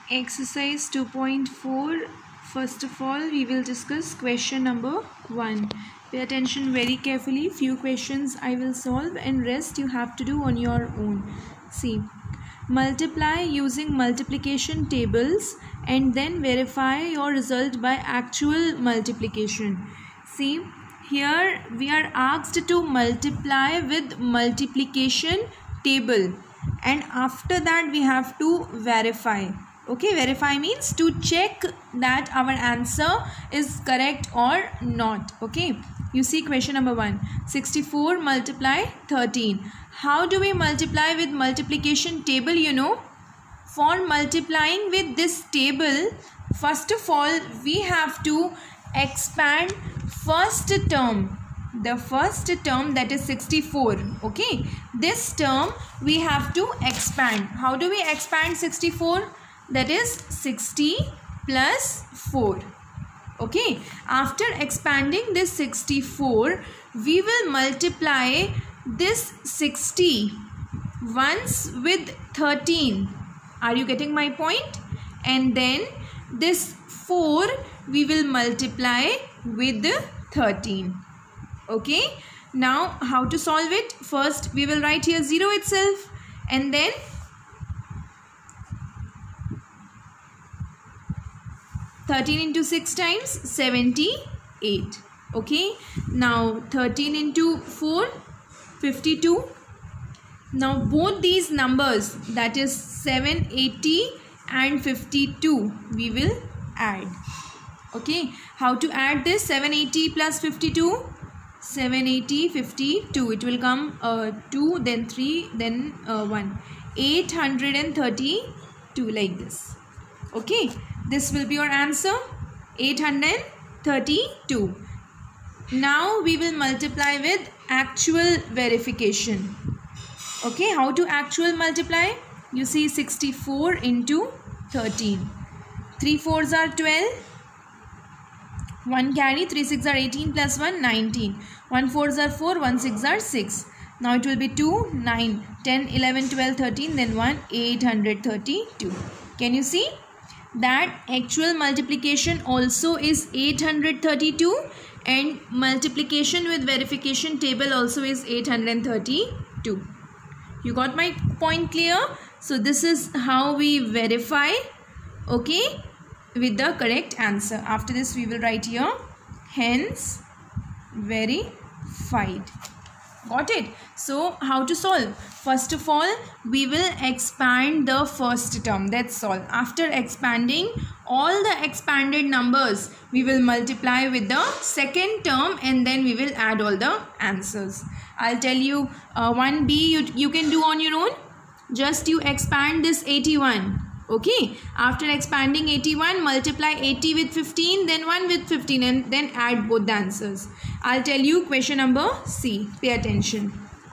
Exercise 2.4. First of all, we will discuss question number 1. Pay attention very carefully. Few questions I will solve and rest you have to do on your own. See, multiply using multiplication tables and then verify your result by actual multiplication. See, here we are asked to multiply with multiplication table and after that we have to verify. Okay, verify means to check that our answer is correct or not. Okay, you see question number 1. 64 multiply 13. How do we multiply with multiplication table? You know, for multiplying with this table, first of all we have to expand first term. The first term, that is 64. Okay, this term we have to expand. How do we expand 64? That is 60 plus 4. Okay, after expanding this 64, we will multiply this 60 once with 13. Are you getting my point? And then this 4 we will multiply with 13. Okay, now how to solve it? First we will write here 0 itself and then 13 into 6 times 78. Okay, now 13 into 4 52. Now both these numbers, that is 780 and 52, we will add. Okay, how to add this? 780 plus 52, 780 52, it will come 2 then 3 then 1, 832, like this. Okay, this will be your answer, 832. Now we will multiply with actual verification. Okay, how to actual multiply? You see 64 into 13. 3 4s are 12. 1 carry, 3 6 are 18 plus 1 19. 1 4s are 4, 1 6 are 6. Now it will be 2, 9, 10, 11, 12, 13, then 1, 832. Can you see? That actual multiplication also is 832 and multiplication with verification table also is 832. You got my point clear? So this is how we verify, okay, with the correct answer. After this we will write here, hence verified. Got it? So how to solve? First of all, we will expand the first term. That's all. After expanding all the expanded numbers, we will multiply with the second term and then we will add all the answers. I'll tell you 1B you can do on your own. Just you expand this 81. Okay, after expanding 81, multiply 80 with 15, then 1 with 15 and then add both the answers. I'll tell you question number C. Pay attention.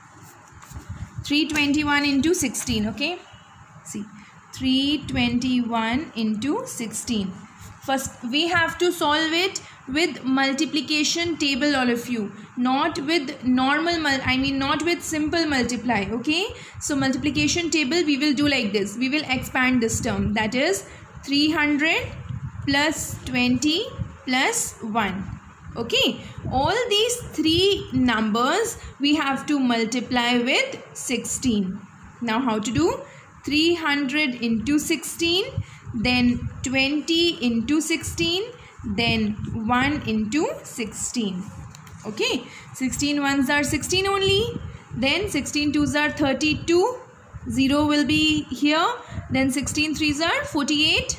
321 into 16. Okay, see, 321 into 16. First we have to solve it with multiplication table, all of you, not with normal not with simple multiply. Okay, so multiplication table we will do like this. We will expand this term, that is 300 plus 20 plus 1. Okay, all these three numbers we have to multiply with 16. Now how to do? 300 into 16, then 20 into 16, then 1 into 16. Okay, 16 ones are 16 only, then 16 twos are 32, 0 will be here, then 16 threes are 48,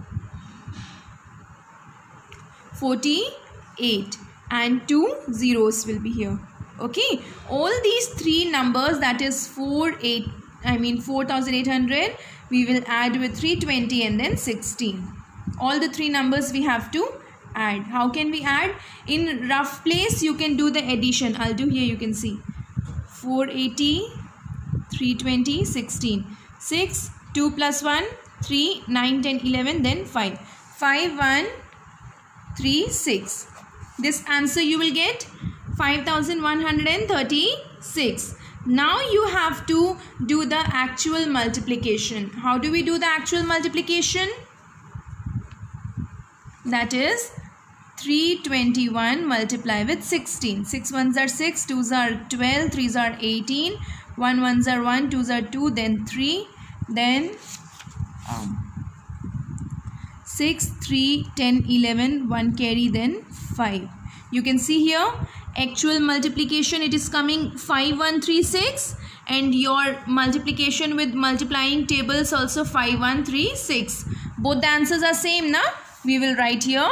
48 and 2 zeros will be here. Okay, all these three numbers, that is 4800, we will add with 320 and then 16. All the three numbers we have to add. How can we add? In rough place you can do the addition. I'll do here, you can see 480, 320, 16, 6, 2 plus 1, 3, 9, 10, 11, then 5, 5, 1, 3, 6. This answer you will get 5136. Now you have to do the actual multiplication. How do we do the actual multiplication? That is 321 multiply with 16. 6 ones are 6, 2s are 12, 3s are 18, 1 ones are 1, 2s are 2, then 3, then 6, 3, 10, 11, 1 carry, then 5. You can see here actual multiplication, it is coming 5136, and your multiplication with multiplying tables also 5136. Both the answers are same now. We will write here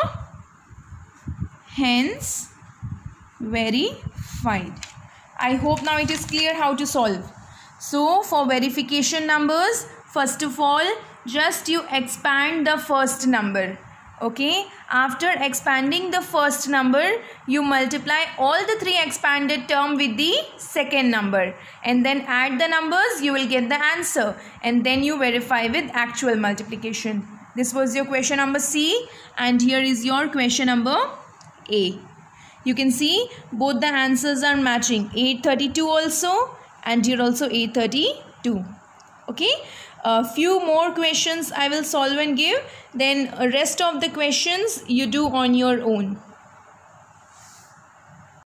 hence verified. I hope now it is clear how to solve. So for verification numbers, first of all just you expand the first number. Okay, after expanding the first number, you multiply all the three expanded term with the second number and then add the numbers, you will get the answer, and then you verify with actual multiplication. This was your question number C, and here is your question number A. You can see both the answers are matching, 832 also, and here also 832. Okay. A few more questions I will solve and give, then rest of the questions you do on your own.